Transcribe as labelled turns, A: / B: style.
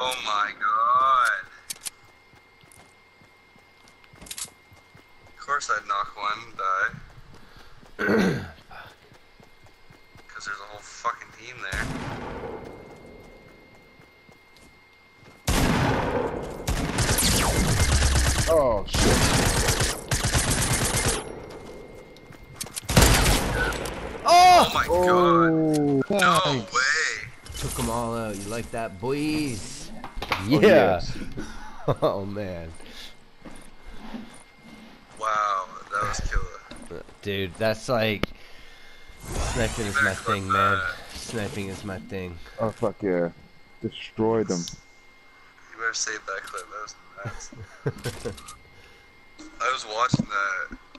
A: Oh my god. Of course I'd knock one and die. Because there's a whole fucking team there.
B: Oh shit.
A: Oh my god.
B: Oh,
A: No
B: nice.
A: way.
C: Took them all out. You like that, boys?
B: Oh,
C: Yeah.
B: yes.
C: Oh man.
A: Wow, that was killer.
C: Dude, that's like sniping is my thing, man.
A: that.
C: Sniping is my thing.
B: Oh fuck yeah. Destroyed them.
A: You better save that clip, that was nuts. I was watching that